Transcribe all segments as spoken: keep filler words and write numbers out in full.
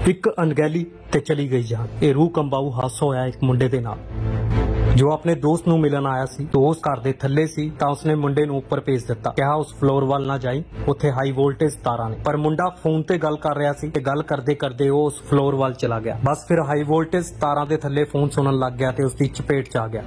ਇੱਕ ਅਣਗਹਿਲੀ ਤੇ ਚਲੀ ਗਈ ਜਾਨ। ਇਹ ਰੂਹ ਕੰਬਾਊ ਹਾਦਸਾ ਹੋਇਆ ਇੱਕ ਮੁੰਡੇ ਦੇ ਨਾਲ ਜੋ ਆਪਣੇ ਦੋਸਤ ਨੂੰ ਮਿਲਣ ਆਇਆ ਸੀ। ਦੋਸਤ ਘਰ ਦੇ ਥੱਲੇ ਸੀ ਤਾਂ ਉਸਨੇ ਮੁੰਡੇ ਨੂੰ ਉੱਪਰ ਭੇਜ ਦਿੱਤਾ, ਕਿਹਾ ਉਸ ਫਲੋਰ ਵੱਲ ਨਾ ਜਾਈ, ਉੱਥੇ ਹਾਈ ਵੋਲਟੇਜ ਤਾਰਾਂ ਨੇ। ਪਰ ਮੁੰਡਾ ਫੋਨ ਤੇ ਗੱਲ ਕਰ ਰਿਹਾ ਸੀ ਤੇ ਗੱਲ ਕਰਦੇ ਕਰਦੇ ਉਹ ਉਸ ਫਲੋਰ ਵੱਲ ਚਲਾ ਗਿਆ। ਬਸ ਫਿਰ ਹਾਈ ਵੋਲਟੇਜ ਤਾਰਾਂ ਦੇ ਥੱਲੇ ਫੋਨ ਸੁਣਨ ਲੱਗ ਗਿਆ ਤੇ ਉਸਦੀ ਚਪੇਟ 'ਚ ਆ ਗਿਆ।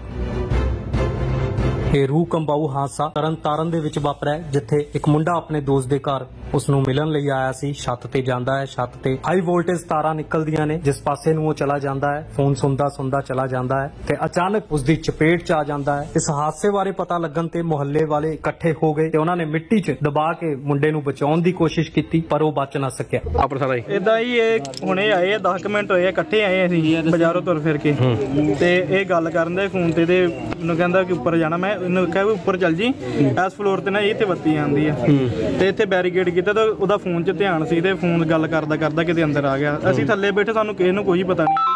ਇਹ ਰੂਹ ਕੰਬਾਊ ਹਾਦਸਾ ਤਰਨ ਤਾਰਨ ਦੇ ਵਿੱਚ ਵਾਪਰਿਆ, ਜਿੱਥੇ ਇੱਕ ਮੁੰਡਾ ਆਪਣੇ ਦੋਸਤ ਦੇ ਘਰ ਉਸ ਨੂੰ ਮਿਲਣ ਲਈ ਆਇਆ ਸੀ। ਛੱਤ ਤੇ ਜਾਂਦਾ ਹੈ, ਛੱਤ ਤੇ ਹਾਈ ਵੋਲਟੇਜ ਤਾਰਾਂ ਨਿਕਲਦੀਆਂ ਨੇ, ਜਿਸ ਪਾਸੇ ਨੂੰ ਉਹ ਚਲਾ ਜਾਂਦਾ ਹੈ। ਫੋਨ ਸੁਣਦਾ ਸੁਣਦਾ ਚਲਾ ਜਾਂਦਾ ਹੈ ਤੇ ਅਚਾਨਕ ਉਸ ਦੀ ਚਪੇਟ 'ਚ ਆ ਜਾਂਦਾ ਹੈ। ਇਸ ਹਾਦਸੇ ਬਾਰੇ ਪਤਾ ਲੱਗਣ ਤੇ ਮੁਹੱਲੇ ਵਾਲੇ ਇਕੱਠੇ ਹੋ ਗਏ ਤੇ ਉਹਨਾਂ ਨੇ ਮਿੱਟੀ 'ਚ ਦਬਾ ਕੇ ਮੁੰਡੇ ਨੂੰ ਬਚਾਉਣ ਦੀ ਕੋਸ਼ਿਸ਼ ਕੀਤੀ, ਪਰ ਉਹ ਬਚ ਨਾ ਸਕਿਆ। ਇਦਾਂ ਹੀ ਇਹ ਹੁਣੇ ਆਏ ਆ, ਦਸ ਮਿੰਟ ਹੋਏ ਇਕੱਠੇ ਆਏ ਅਸੀਂ ਬਾਜ਼ਾਰੋਂ ਤੁਰ ਫਿਰ ਕੇ ਤੇ ਇਹ ਗੱਲ ਕਰਨ ਦੇ ਫੋਨ ਤੇ ਤੇ ਮੈਨੂੰ ਕਹਿੰਦਾ ਕਿ ਉੱਪਰ ਜਾਣਾ। ਮੈਂ ਇਹਨੂੰ ਕਿਹਾ ਵੀ ਉੱਪਰ ਚੱਲ ਜੀ, ਇਸ ਫਲੋਰ ਤੇ ਨਾ ਇਹ ਤੇ ਬੱਤੀ ਆਉਂਦੀ ਆ ਤੇ ਇੱਥੇ ਬੈਰੀਕੇਡ ਕੀਤਾ ਤਾਂ ਉਹਦਾ ਫੋਨ 'ਚ ਧਿਆਨ ਸੀ ਤੇ ਫੋਨ ਗੱਲ ਕਰਦਾ ਕਰਦਾ ਕਿਤੇ ਅੰਦਰ ਆ ਗਿਆ। ਅਸੀਂ ਥੱਲੇ ਬੈਠੇ, ਸਾਨੂੰ ਕਿਸੇ ਨੂੰ ਕੋਈ ਪਤਾ ਨਹੀਂ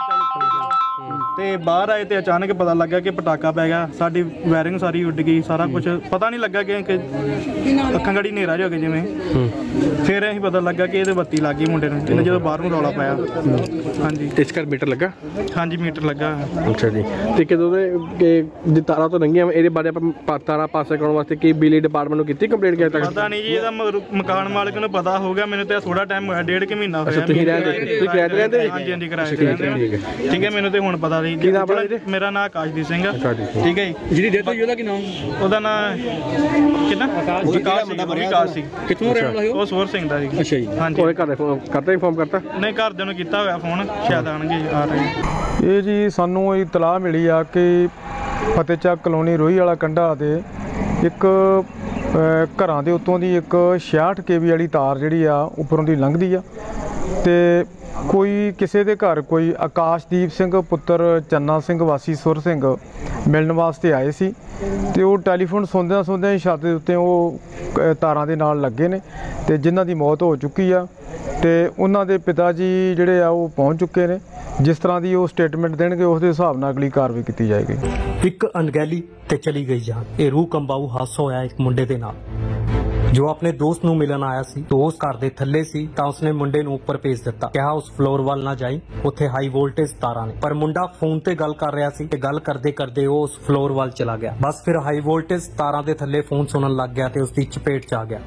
ਤੇ ਬਾਹਰ ਆਏ ਤੇ ਅਚਾਨਕ ਪਤਾ ਲੱਗਾ ਕਿ ਪਟਾਕਾ ਪੈ ਗਿਆ। ਸਾਡੀ ਵਾਇਰਿੰਗ ਸਾਰੀ ਉੱਡ ਗਈ, ਸਾਰਾ ਕੁਝ ਪਤਾ ਨਹੀਂ ਲੱਗਾ ਕਿ ਅੱਖਾਂ ਗੜੀ ਹਨੇਰਾ ਜਿਹਾ ਹੋ ਗਿਆ ਜਿਵੇਂ। ਫਿਰ ਅਸੀਂ ਪਤਾ ਲੱਗਾ ਕਿ ਇਹਦੇ ਬੱਤੀ ਲੱਗ ਗਈ ਮੁੰਡੇ ਨੂੰ। ਇਹਨੇ ਜਦੋਂ ਬਾਹਰ ਨੂੰ ਰੌਲਾ ਪਾਇਆ। ਹਾਂਜੀ, ਇਸ ਕਰ ਮੀਟਰ ਲੱਗਾ? ਹਾਂਜੀ, ਮੀਟਰ ਲੱਗਾ। ਅੱਛਾ ਜੀ। ਤੇ ਕਿਦੋਂ ਦੇ ਤਾਰਾਂ ਤੋਂ ਲੰਘੀਆਂ, ਇਹਦੇ ਬਾਰੇ ਆਪਾਂ ਤਾਰਾਂ ਪਾਸੇ ਕਰਾਉਣ ਵਾਸਤੇ ਕੀ ਬਿਜਲੀ ਡਿਪਾਰਟਮੈਂਟ ਨੂੰ ਕੀਤੀ ਕੰਪਲੇਂਟ? ਕਿਹਾ ਤੱਕ ਪਤਾ ਨਹੀਂ ਜੀ, ਇਹਦਾ ਮਕਾਨ ਮਾਲਕ ਨੂੰ ਪਤਾ ਹੋਊਗਾ। ਮੈਨੂੰ ਤਾਂ ਥੋੜਾ ਟਾਈਮ ਹੋਇਆ, ਡੇਢ ਕੁ ਮਹੀਨਾ ਹੋਇਆ। ਤੁਸੀਂ ਰਹਿੰਦੇ ਤੁਸੀਂ ਕਿਰਾਏ ਤੇ ਰਹਿੰਦੇ? ਹਾਂਜੀ ਹਾਂਜੀ, ਕਿਰਾਏ ਤੇ ਰਹਿੰਦੇ। ਠੀਕ ਹੈ, ਮੈਨੂੰ ਤੇ ਹੁਣ ਪਤਾ ਨਹੀਂ। ਮੇਰਾ ਨਾਮ ਆਕਾਸ਼ਦੀਪ ਸਿੰਘ ਆ। ਠੀਕ ਹੈ ਜੀ। ਜਿਹਦੀ ਡੈਥ ਹੋਈ ਉਹਦਾ ਕੀ ਨਾਮ? ਉਹਦਾ ਨਾਮ ਕਿੰਨਾ ਵਿਕਾਸ ਸੀ। ਕਿੱਥੋਂ ਰਹਿਣ ਵਾਲਾ ਸੀ ਉਹ? ਸੋਹਰ ਸਿੰਘ ਦਾ ਸੀ। ਅੱਛਾ ਜੀ। ਹਾਂਜੀ, ਘਰ ਦੇ ਫੋਨ ਕਰਤਾ, ਇਨਫੋਰਮ ਕਰਤਾ? ਨਹੀਂ, ਘਰਦਿਆਂ ਨੂੰ ਕੀਤਾ ਹੋਇਆ ਫੋਨ, ਸ਼ਾਇਦ ਆਣਗੇ ਆ ਰਹੇ। ਇਹ ਜੀ ਸਾਨੂੰ ਇਤਲਾਹ ਮਿਲੀ ਆ ਕਿ ਫਤਿਹਚੱਕ ਕਲੋਨੀ ਰੋਹੀ ਵਾਲਾ ਕੰਢਾ ਤੇ ਇੱਕ ਘਰਾਂ ਦੇ ਉੱਤੋਂ ਦੀ ਇੱਕ ਛਿਆਹਠ ਕੇ ਵੀ ਵਾਲੀ ਤਾਰ ਜਿਹੜੀ ਆ ਉੱਪਰੋਂ ਦੀ ਲੰਘਦੀ ਆ ਤੇ ਕੋਈ ਕਿਸੇ ਦੇ ਘਰ ਕੋਈ ਆਕਾਸ਼ਦੀਪ ਸਿੰਘ ਪੁੱਤਰ ਚੰਨਾ ਸਿੰਘ ਵਾਸੀ ਸੁਰ ਸਿੰਘ ਮਿਲਣ ਵਾਸਤੇ ਆਏ ਸੀ ਤੇ ਉਹ ਟੈਲੀਫੋਨ ਸੁਣਦਿਆਂ ਸੁਣਦਿਆਂ ਹੀ ਛੱਤ ਦੇ ਉੱਤੇ ਉਹ ਤਾਰਾਂ ਦੇ ਨਾਲ ਲੱਗੇ ਨੇ ਤੇ ਜਿਨ੍ਹਾਂ ਦੀ ਮੌਤ ਹੋ ਚੁੱਕੀ ਆ ਤੇ ਉਹਨਾਂ ਦੇ ਪਿਤਾ ਜੀ ਜਿਹੜੇ ਆ ਉਹ ਪਹੁੰਚ ਚੁੱਕੇ ਨੇ। ਜਿਸ ਤਰ੍ਹਾਂ ਦੀ ਉਹ ਸਟੇਟਮੈਂਟ ਦੇਣਗੇ ਉਸ ਦੇ ਹਿਸਾਬ ਨਾਲ ਅਗਲੀ ਕਾਰਵਾਈ ਕੀਤੀ ਜਾਏਗੀ। ਇੱਕ ਅਣਗਹਿਲੀ ਤੇ ਚਲੀ ਗਈ ਜਾਨ। ਇਹ ਰੂਹ ਕੰਬਾਊ ਹਾਦਸਾ ਹੋਇਆ ਇੱਕ ਮੁੰਡੇ ਦੇ ਨਾਲ ਜੋ ਆਪਣੇ ਦੋਸਤ ਨੂੰ ਮਿਲਣ ਆਇਆ ਸੀ। ਦੋਸਤ ਘਰ ਦੇ ਥੱਲੇ ਸੀ ਤਾਂ ਉਸਨੇ ਮੁੰਡੇ ਨੂੰ ਉੱਪਰ ਭੇਜ ਦਿੱਤਾ, ਕਿਹਾ ਉਸ ਫਲੋਰ ਵੱਲ ਨਾ ਜਾਈ, ਉੱਥੇ ਹਾਈ ਵੋਲਟੇਜ ਤਾਰਾਂ ਨੇ। ਪਰ ਮੁੰਡਾ ਫੋਨ ਤੇ ਗੱਲ ਕਰ ਰਿਹਾ ਸੀ ਤੇ ਗੱਲ ਕਰਦੇ ਕਰਦੇ ਉਹ ਉਸ ਫਲੋਰ ਵੱਲ ਚਲਾ ਗਿਆ। ਬਸ ਫਿਰ ਹਾਈ ਵੋਲਟੇਜ ਤਾਰਾਂ ਦੇ ਥੱਲੇ ਫੋਨ ਸੁਣਨ ਲੱਗ ਗਿਆ ਤੇ ਉਸਦੀ ਚਪੇਟ 'ਚ ਆ ਗਿਆ।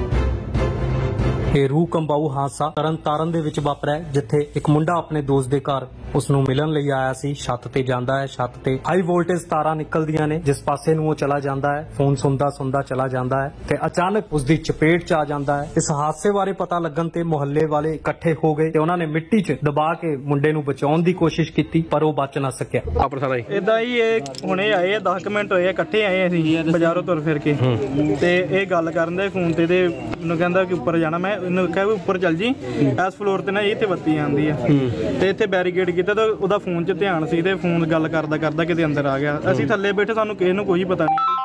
ਇਹ ਰੂਹ ਕੰਬਾਊ ਹਾਦਸਾ ਤਰਨ ਤਾਰਨ ਦੇ ਵਿੱਚ ਵਾਪਰਿਆ, ਜਿੱਥੇ ਇੱਕ ਮੁੰਡਾ ਆਪਣੇ ਦੋਸਤ ਦੇ ਘਰ ਉਸ ਨੂੰ ਮਿਲਣ ਲਈ ਆਇਆ ਸੀ। ਛੱਤ ਤੇ ਜਾਂਦਾ ਹੈ, ਛੱਤ ਤੇ ਹਾਈ ਵੋਲਟੇਜ ਤਾਰਾਂ ਨਿਕਲਦੀਆਂ ਨੇ, ਜਿਸ ਪਾਸੇ ਨੂੰ ਉਹ ਚਲਾ ਜਾਂਦਾ ਹੈ। ਫੋਨ ਸੁਣਦਾ ਸੁਣਦਾ ਚਲਾ ਜਾਂਦਾ ਹੈ ਤੇ ਅਚਾਨਕ ਉਸ ਦੀ ਚਪੇਟ 'ਚ ਆ ਜਾਂਦਾ ਹੈ। ਇਸ ਹਾਦਸੇ ਬਾਰੇ ਪਤਾ ਲੱਗਣ ਤੇ ਮੁਹੱਲੇ ਵਾਲੇ ਇਕੱਠੇ ਹੋ ਗਏ ਤੇ ਉਹਨਾਂ ਨੇ ਮਿੱਟੀ 'ਚ ਦਬਾ ਕੇ ਮੁੰਡੇ ਨੂੰ ਬਚਾਉਣ ਦੀ ਕੋਸ਼ਿਸ਼ ਕੀਤੀ, ਪਰ ਉਹ ਬਚ ਨਾ ਸਕਿਆ। ਇਦਾਂ ਹੀ ਇਹ ਹੁਣੇ ਆਏ ਆ, ਦਸ ਮਿੰਟ ਹੋਏ ਇਕੱਠੇ ਆਏ ਅਸੀਂ ਬਾਜ਼ਾਰੋਂ ਤੁਰ ਫਿਰ ਕੇ ਤੇ ਇਹ ਗੱਲ ਕਰਨ ਦੇ ਫੋਨ ਤੇ ਤੇ ਮੈਨੂੰ ਕਹਿੰਦਾ ਕਿ ਉੱਪਰ ਜਾਣਾ। ਮੈਂ ਇਹਨੂੰ ਕਿਹਾ ਵੀ ਉੱਪਰ ਚੱਲ ਜੀ, ਇਸ ਫਲੋਰ ਤੇ ਨਾ ਇਹ ਤੇ ਬੱਤੀ ਆਉਂਦੀ ਆ ਤੇ ਇੱਥੇ ਬੈਰੀਕੇਡ ਕੀਤਾ ਤਾਂ ਉਹਦਾ ਫੋਨ 'ਚ ਧਿਆਨ ਸੀ ਤੇ ਫੋਨ ਗੱਲ ਕਰਦਾ ਕਰਦਾ ਕਿਤੇ ਅੰਦਰ ਆ ਗਿਆ। ਅਸੀਂ ਥੱਲੇ ਬੈਠੇ, ਸਾਨੂੰ ਕਿਸੇ ਨੂੰ ਕੋਈ ਪਤਾ ਨਹੀਂ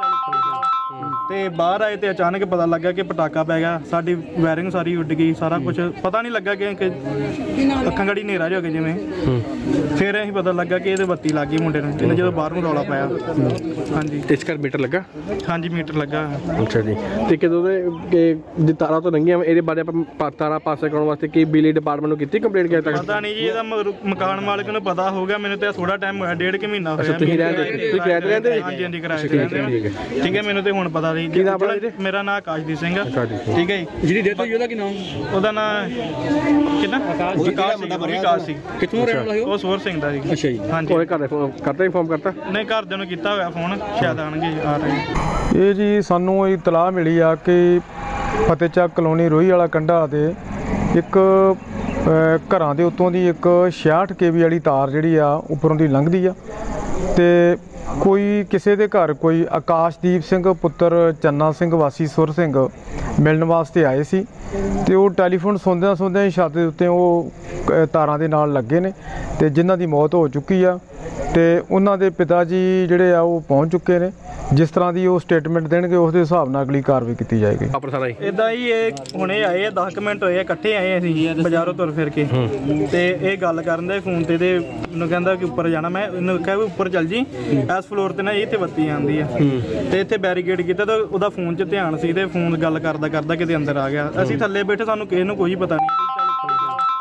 ਤੇ ਬਾਹਰ ਆਏ ਤੇ ਅਚਾਨਕ ਪਤਾ ਲੱਗਾ ਕਿ ਪਟਾਕਾ ਪੈ ਗਿਆ। ਸਾਡੀ ਵਾਇਰਿੰਗ ਸਾਰੀ ਉੱਡ ਗਈ, ਸਾਰਾ ਕੁਝ ਪਤਾ ਨਹੀਂ ਲੱਗਾ ਕਿ ਅੱਖਾਂ ਗੜੀ ਹਨੇਰਾ ਜਿਹਾ ਹੋ ਗਿਆ ਜਿਵੇਂ। ਫਿਰ ਅਸੀਂ ਪਤਾ ਲੱਗਾ ਕਿ ਇਹਦੇ ਬੱਤੀ ਲੱਗ ਗਈ ਮੁੰਡੇ ਨੂੰ। ਇਹਨੇ ਜਦੋਂ ਬਾਹਰ ਨੂੰ ਰੌਲਾ ਪਾਇਆ। ਹਾਂਜੀ, ਇਸ ਕਰ ਮੀਟਰ ਲੱਗਾ? ਹਾਂਜੀ, ਮੀਟਰ ਲੱਗਾ। ਅੱਛਾ ਜੀ। ਤੇ ਕਿਦੋਂ ਦੇ ਤਾਰਾਂ ਤੋਂ ਲੰਘੀਆਂ, ਇਹਦੇ ਬਾਰੇ ਆਪਾਂ ਤਾਰਾਂ ਪਾਸੇ ਕਰਾਉਣ ਵਾਸਤੇ ਕੀ ਬਿਜਲੀ ਡਿਪਾਰਟਮੈਂਟ ਨੂੰ ਕੀਤੀ ਕੰਪਲੇਂਟ? ਕਿਹਾ ਤੱਕ ਪਤਾ ਨਹੀਂ ਜੀ, ਇਹਦਾ ਮਕਾਨ ਮਾਲਕ ਨੂੰ ਪਤਾ ਹੋਊਗਾ। ਮੈਨੂੰ ਤਾਂ ਥੋੜਾ ਟਾਈਮ ਹੋਇਆ, ਡੇਢ ਕੁ ਮਹੀਨਾ ਹੋਇਆ। ਤੁਸੀਂ ਰਹਿੰਦੇ ਤੁਸੀਂ ਕਿਰਾਏ ਤੇ ਰਹਿੰਦੇ? ਹਾਂਜੀ ਹਾਂਜੀ, ਕਿਰਾਏ ਤੇ ਰਹਿੰਦੇ। ਠੀਕ ਹੈ, ਮੈਨੂੰ ਤੇ ਹੁਣ ਪਤਾ ਨਹੀਂ। ਮੇਰਾ ਨਾਮ ਆਕਾਸ਼ਦੀਪ ਸਿੰਘ ਆ। ਠੀਕ ਹੈ ਜੀ। ਜਿਹਦੀ ਡੈਥ ਹੋਈ ਉਹਦਾ ਕੀ ਨਾਮ? ਉਹਦਾ ਨਾਮ ਕਿੰਨਾ ਵਿਕਾਸ ਸੀ। ਕਿੱਥੋਂ ਰਹਿਣ ਵਾਲਾ ਸੀ ਉਹ? ਸੋਹਰ ਸਿੰਘ ਦਾ ਸੀ। ਅੱਛਾ ਜੀ। ਹਾਂਜੀ, ਘਰ ਦੇ ਫੋਨ ਕਰਤਾ, ਇਨਫੋਰਮ ਕਰਤਾ? ਨਹੀਂ, ਘਰਦਿਆਂ ਨੂੰ ਕੀਤਾ ਹੋਇਆ ਫੋਨ, ਸ਼ਾਇਦ ਆਣਗੇ ਆ ਰਹੇ। ਇਹ ਜੀ ਸਾਨੂੰ ਇਤਲਾਹ ਮਿਲੀ ਆ ਕਿ ਫਤਿਹਚੱਕ ਕਲੋਨੀ ਰੋਹੀ ਵਾਲਾ ਕੰਢਾ ਤੇ ਇੱਕ ਘਰਾਂ ਦੇ ਉੱਤੋਂ ਦੀ ਇੱਕ ਛਿਆਹਠ ਕੇ ਵੀ ਵਾਲੀ ਤਾਰ ਜਿਹੜੀ ਆ ਉੱਪਰੋਂ ਦੀ ਲੰਘਦੀ ਆ ਤੇ ਕੋਈ ਕਿਸੇ ਦੇ ਘਰ ਕੋਈ ਆਕਾਸ਼ਦੀਪ ਸਿੰਘ ਪੁੱਤਰ ਚੰਨਾ ਸਿੰਘ ਵਾਸੀ ਸੁਰ ਸਿੰਘ ਮਿਲਣ ਵਾਸਤੇ ਆਏ ਸੀ ਤੇ ਉਹ ਟੈਲੀਫੋਨ ਸੁਣਦਿਆਂ ਸੁਣਦਿਆਂ ਹੀ ਛੱਤ ਦੇ ਉੱਤੇ ਉਹ ਤਾਰਾਂ ਦੇ ਨਾਲ ਲੱਗੇ ਨੇ ਤੇ ਜਿਨ੍ਹਾਂ ਦੀ ਮੌਤ ਹੋ ਚੁੱਕੀ ਆ ਤੇ ਉਹਨਾਂ ਦੇ ਪਿਤਾ ਜੀ ਜਿਹੜੇ ਆ ਉਹ ਪਹੁੰਚ ਚੁੱਕੇ ਨੇ। ਜਿਸ ਤਰ੍ਹਾਂ ਦੀ ਉਹ ਸਟੇਟਮੈਂਟ ਦੇਣਗੇ ਉਸ ਦੇ ਹਿਸਾਬ ਨਾਲ ਅਗਲੀ ਕਾਰਵਾਈ ਕੀਤੀ ਜਾਏਗੀ। ਇਦਾਂ ਹੀ ਇਹ ਹੁਣੇ ਆਏ ਆ, ਦਸ ਮਿੰਟ ਹੋਏ ਇਕੱਠੇ ਆਏ ਅਸੀਂ ਬਾਜ਼ਾਰੋਂ ਤੁਰ ਫਿਰ ਕੇ ਤੇ ਇਹ ਗੱਲ ਕਰਨ ਦੇ ਫੋਨ ਤੇ ਤੇ ਮੈਨੂੰ ਕਹਿੰਦਾ ਕਿ ਉੱਪਰ ਜਾਣਾ। ਮੈਂ ਇਹਨੂੰ ਕਿਹਾ ਵੀ ਉੱਪਰ ਚੱਲ ਜੀ, ਇਸ ਫਲੋਰ ਤੇ ਨਾ ਇਹ ਤੇ ਬੱਤੀ ਆਉਂਦੀ ਆ ਤੇ ਇੱਥੇ ਬੈਰੀਕੇਡ ਕੀਤਾ ਤਾਂ ਉਹਦਾ ਫੋਨ 'ਚ ਧਿਆਨ ਸੀ ਤੇ ਫੋਨ ਗੱਲ ਕਰਦਾ ਕਰਦਾ ਕਿਤੇ ਅੰਦਰ ਆ ਗਿਆ। ਅਸੀਂ ਥੱਲੇ ਬੈਠੇ, ਸਾਨੂੰ ਕਿਸੇ ਨੂੰ ਕੋਈ ਪਤਾ ਨਹੀਂ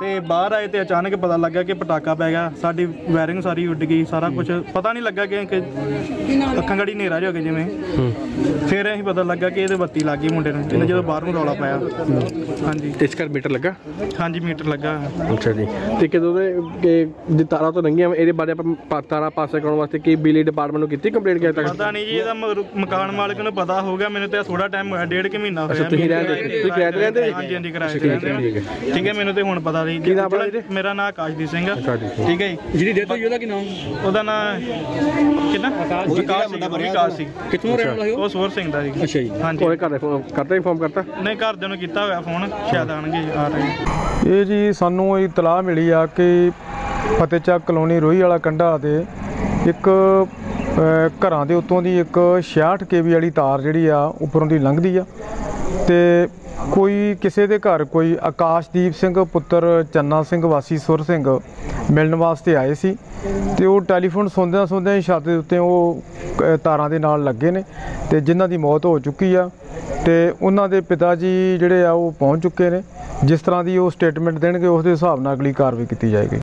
ਤੇ ਬਾਹਰ ਆਏ ਤੇ ਅਚਾਨਕ ਪਤਾ ਲੱਗਾ ਕਿ ਪਟਾਕਾ ਪੈ ਗਿਆ, ਸਾਡੀ ਵਾਇਰਿੰਗ ਸਾਰੀ ਉੱਡ ਗਈ, ਸਾਰਾ ਕੁਝ ਪਤਾ ਨਹੀਂ ਲੱਗਾ ਕਿ ਕਿ ਅੱਖਾਂ ਗੜੀ ਹਨੇਰਾ ਜਿਹਾ ਹੋ ਗਿਆ ਜਿਵੇਂ। ਫਿਰ ਅਸੀਂ ਪਤਾ ਲੱਗਾ ਕਿ ਇਹਦੇ ਬੱਤੀ ਲੱਗ ਗਈ ਮੁੰਡੇ ਨੂੰ, ਇਹਨੇ ਜਦੋਂ ਬਾਹਰ ਨੂੰ ਰੌਲਾ ਪਾਇਆ। ਹਾਂਜੀ ਤੇ ਇਸ ਘਰ ਮੀਟਰ ਲੱਗਾ? ਹਾਂਜੀ ਮੀਟਰ ਲੱਗਾ। ਅੱਛਾ ਜੀ। ਤੇ ਕਿਦੋਂ ਦੇ ਕਿ ਜੇ ਤਾਰਾਂ ਤੋਂ ਲੰਘੀਆਂ ਇਹਦੇ ਬਾਰੇ ਆਪਾਂ ਪਾ- ਤਾਰਾਂ ਪਾਸੇ ਕਰਾਉਣ ਵਾਸਤੇ ਕੀ ਬਿਜਲੀ ਡਿਪਾਰਟਮੈਂਟ ਨੂੰ ਕੀਤੀ ਕੰਪਲੇਂਟ ਕਿਹਾ ਤੱਕ? ਪਤਾ ਨਹੀਂ ਜੀ, ਇਹਦਾ ਮ- ਮਕਾਨ ਮਾਲਕ ਨੂੰ ਪਤਾ ਹੋਊਗਾ, ਮੈਨੂੰ ਤਾਂ ਥੋੜਾ ਟਾਈਮ ਹੋਇਆ, ਡੇਢ ਕੁ ਮਹੀਨਾ ਹੋਇਆ। ਤੁਸੀਂ ਰਹਿੰਦੇ ਤੁਸੀਂ ਕਿਰਾਏ ਤੇ ਰਹਿੰਦੇ? ਹਾਂਜੀ ਹਾਂਜੀ ਕਿਰਾਏ ਤੇ ਰਹਿੰਦੇ ਹਾਂ। ਠੀਕ ਹੈ, ਮੈਨੂੰ ਤੇ ਹੁਣ ਪਤਾ ਨਹੀਂ। ਕੀ ਨਾਮ ਆਪਣਾ ਜੀ? ਮੇਰਾ ਨਾਮ ਆਕਾਸ਼ਦੀਪ ਸਿੰਘ ਆ। ਆਕਾਸ਼ਦੀਪ ਸਿੰਘ। ਠੀਕ ਹੈ ਜੀ। ਜਿਹੜੀ ਡੈਥ ਹੋਈ ਉਹਦਾ ਕੀ ਨਾਮ? ਉਹਦਾ ਨਾਮ ਕਿੰਨਾ ਆਕਾਸ਼ ਸੀ, ਆਕਾਸ਼ ਸੀ। ਕਿੱਥੋਂ ਰਹਿਣ ਵਾਲਾ ਸੀ ਉਹ? ਉਹ ਸੋਰ ਸਿੰਘ ਦਾ ਸੀ। ਅੱਛਾ ਜੀ। ਹਾਂਜੀ। ਉਹਦੇ ਘਰ ਦੇ ਫੋਨ ਕਰਤਾ ਇਨਫੋਰਮ ਕਰਤਾ? ਨਹੀਂ, ਘਰਦਿਆਂ ਨੂੰ ਕੀਤਾ ਹੋਇਆ ਫੋਨ, ਸ਼ਾਇਦ ਆਣਗੇ ਆ ਰਹੇ। ਇਹ ਜੀ ਸਾਨੂੰ ਇਤਲਾਹ ਮਿਲੀ ਆ ਕਿ ਫਤਿਹਚੱਕ ਕਲੋਨੀ ਰੋਹੀ ਵਾਲਾ ਕੰਢਾ ਤੇ ਇੱਕ ਅ, ਘਰਾਂ ਦੇ ਉੱਤੋਂ ਦੀ ਇੱਕ ਛਿਆਹਠ ਕੇ ਵੀ ਵਾਲੀ ਤਾਰ ਜਿਹੜੀ ਆ ਉੱਪਰੋਂ ਦੀ ਲੰਘਦੀ ਆ ਤੇ ਕੋਈ ਕਿਸੇ ਦੇ ਘਰ ਕੋਈ ਆਕਾਸ਼ਦੀਪ ਸਿੰਘ ਪੁੱਤਰ ਚੰਨਾ ਸਿੰਘ ਵਾਸੀ ਸੁਰ ਸਿੰਘ ਮਿਲਣ ਵਾਸਤੇ ਆਏ ਸੀ ਤੇ ਉਹ ਟੈਲੀਫੋਨ ਸੁਣਦਿਆਂ ਸੁਣਦਿਆਂ ਹੀ ਛੱਤ ਦੇ ਉੱਤੇ ਉਹ ਅ, ਤਾਰਾਂ ਦੇ ਨਾਲ ਲੱਗੇ ਨੇ ਤੇ ਜਿਨ੍ਹਾਂ ਦੀ ਮੌਤ ਹੋ ਚੁੱਕੀ ਆ ਤੇ ਉਹਨਾਂ ਦੇ ਪਿਤਾ ਜੀ ਜਿਹੜੇ ਆ ਉਹ ਪਹੁੰਚ ਚੁੱਕੇ ਨੇ। ਜਿਸ ਤਰ੍ਹਾਂ ਦੀ ਉਹ ਸਟੇਟਮੈਂਟ ਦੇਣਗੇ ਉਸ ਦੇ ਹਿਸਾਬ ਨਾਲ ਅਗਲੀ ਕਾਰਵਾਈ ਕੀਤੀ ਜਾਏਗੀ।